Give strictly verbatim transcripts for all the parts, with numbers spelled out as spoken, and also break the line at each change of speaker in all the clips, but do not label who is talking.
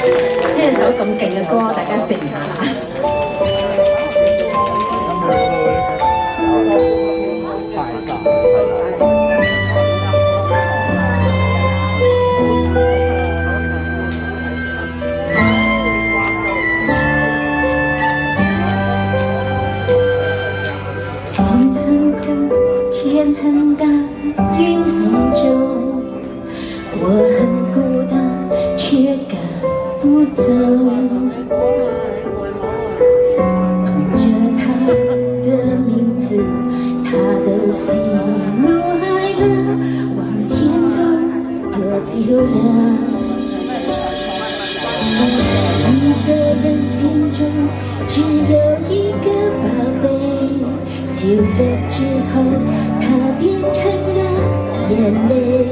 聽首咁勁嘅歌，大家靜下啦。心很空，天很大，云很重，我很孤单，却赶不走。捧着他的名字，他的喜怒哀乐，往前走多久了？一个人心中只有一个宝贝，久了之后，它变成了眼泪。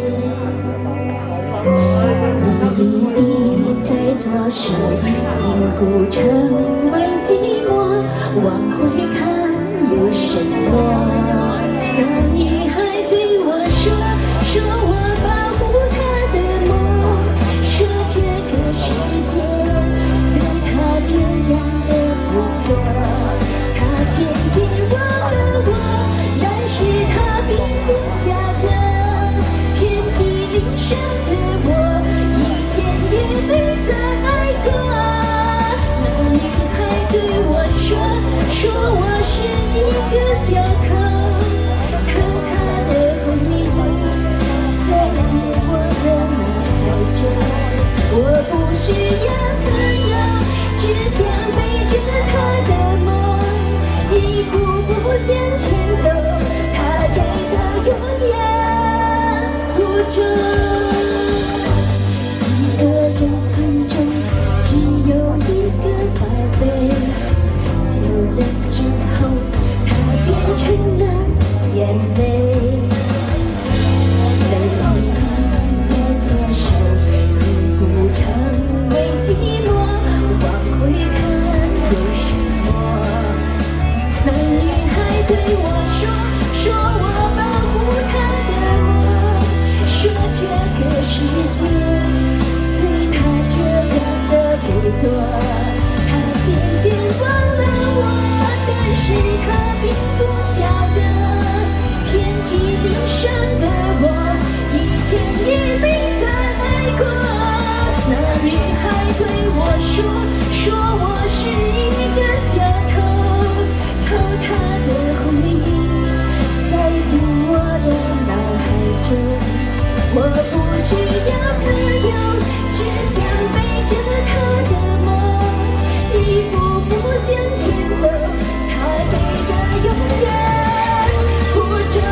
滴一滴在左手，凝固成为寂寞。往回看有什么？那女孩对我说，说我保护她的梦，说这个世界对她这样的不多。她渐渐忘了我，但是她并不晓得，遍体鳞伤的我，一天也没再爱过。那女孩对我说，说我是一个小偷，偷她的回忆，塞进我的脑海中。我不需要自由，只想背着她的梦，一步步向前走，她给的永远不重。一个人心中只有一个宝贝，久了之后，它变成了眼泪。泪一滴在左手，凝固成为寂寞。往回看有什么？那女孩对我说，说我保护她的梦，说这个世界对她这样的不多。她渐渐忘了我，但是她并不晓得，遍体鳞伤的我，一天也没再爱过。那女孩对我说，说我是一个小偷，偷她的回忆，塞进我的脑海中。我不需要自由，只想背着她的梦，一步步向前走，她给的永远不重。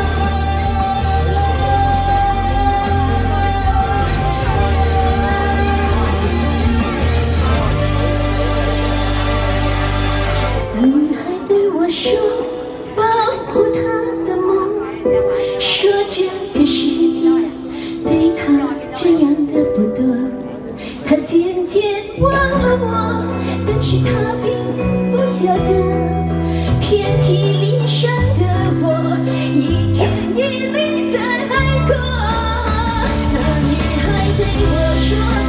那女孩对我说，保护她的梦，说这个世界对她这样的不多。她渐渐忘了我，但是她并不晓得，遍体鳞伤的我，一天也没再爱过。那女孩对我说，